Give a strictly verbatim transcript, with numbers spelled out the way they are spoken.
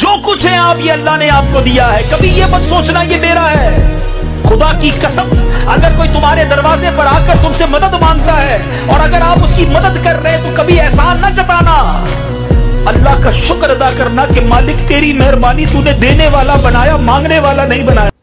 जो कुछ है आप, ये अल्लाह ने आपको दिया है। कभी ये मत सोचना ये मेरा है। खुदा की कसम, अगर कोई तुम्हारे दरवाजे पर आकर तुमसे मदद मांगता है और अगर आप उसकी मदद कर रहे हैं तो कभी एहसान न जताना, अल्लाह का शुक्र अदा करना कि मालिक तेरी मेहरबानी, तूने देने वाला बनाया, मांगने वाला नहीं बनाया।